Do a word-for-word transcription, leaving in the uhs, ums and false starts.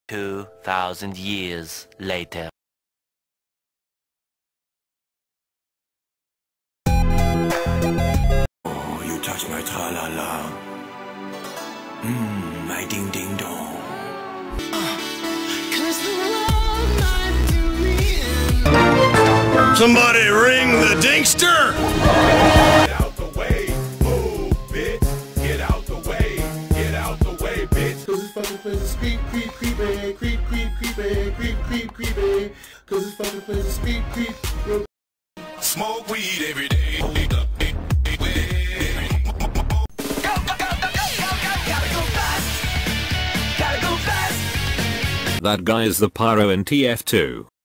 Two thousand years later. Oh, you touch my tra-la-la. Mmm, my ding-ding-dong. Somebody ring the dinkster! Get out the way, move, bitch. Get out the way, get out the way, bitch. Cause this fucking place is creep, creep, creepy, creep, creep, creepy, creep, creep, creepy. Cause this fucking place is creep, creep. Smoke weed every day. That guy is the pyro in T F two.